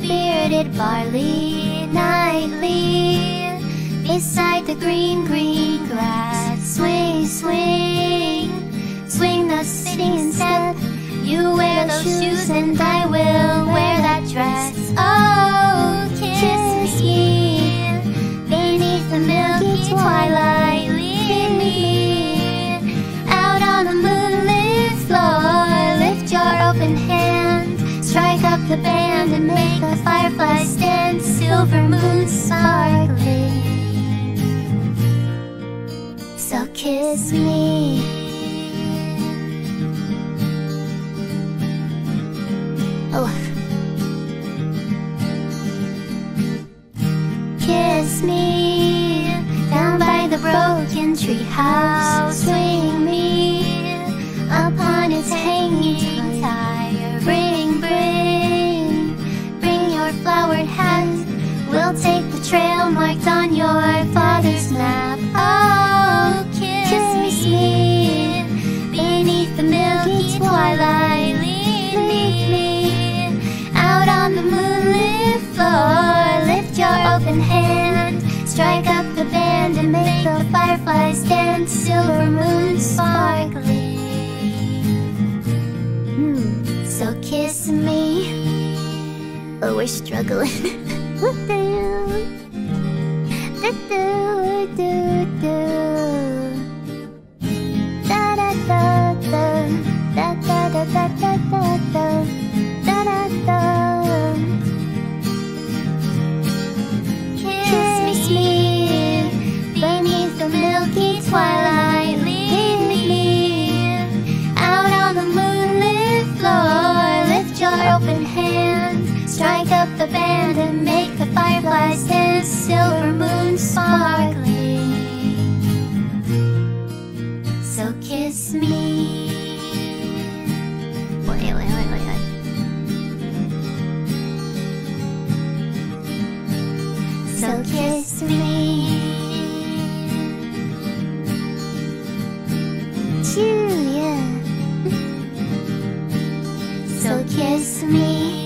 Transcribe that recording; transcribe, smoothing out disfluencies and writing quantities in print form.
bearded barley nightly beside the green, green grass. Swing, swing, swing the singing step. You wear those shoes and I will wear that dress. Oh, kiss me beneath the milky twilight. Lead me out on the moonlit floor. Lift your open hand, strike up the band and make the fireflies stand. Silver moon sparkling, so kiss me. Oh, kiss me down by the broken tree house. Swing me upon its hanging tire. Bring, bring, bring your flowered hat. We'll take the trail marked on your father's map. Oh, kiss me beneath the milky twilight. Lead me out on the moonlit floor. Lift your open hand, strike up the band and make the fireflies dance. Silver moon sparkling, so kiss me. Oh, we're struggling. Da da da da da da da da da da da da. Kiss me beneath the milky twilight. Lead me out on the moonlit floor. Lift your open hand, strike up the band and make the fireflies dance. Silver moon sparkling, so kiss me. Wait. So kiss me. Julia. So kiss me.